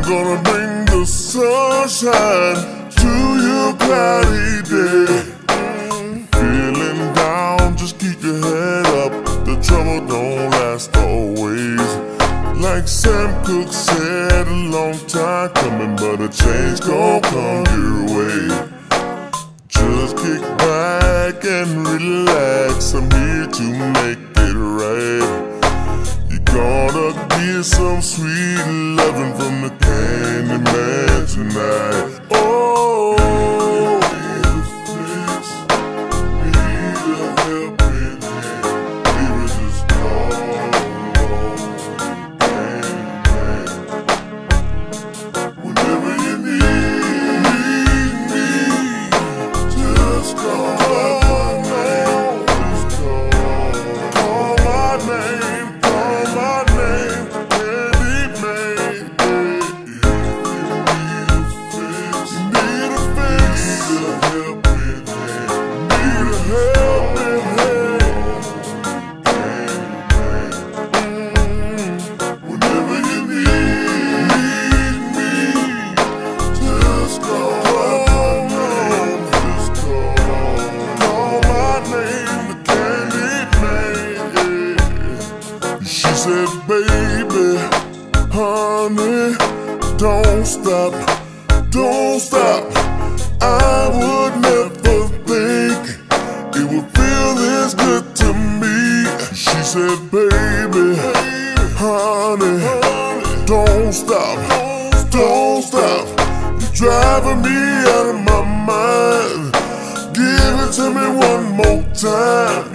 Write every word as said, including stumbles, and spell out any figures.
gonna bring the sunshine to your cloudy day. Feeling down, just keep your head up. The trouble don't last always. Like Sam Cooke said, a long time coming, but a change gon' come your way. Just kick back and relax, I'm here to make it right. You're gonna get some sweet loving from the Candyman tonight. Oh, need a fix, need a helping hand. Baby, just call on Candyman. Whenever you need me, just call my name. Just call, call my name. Call my name. Candyman. If you need a fix, need a helping hand. Need a helping hand. Candyman. Whenever you need me, just call my name. Just call, call my name. The Candyman. She said, baby, honey, don't stop, don't stop. I would never think it would feel this good to me. She said, baby, honey, don't stop, don't stop. You're driving me out of my mind. Give it to me one more time.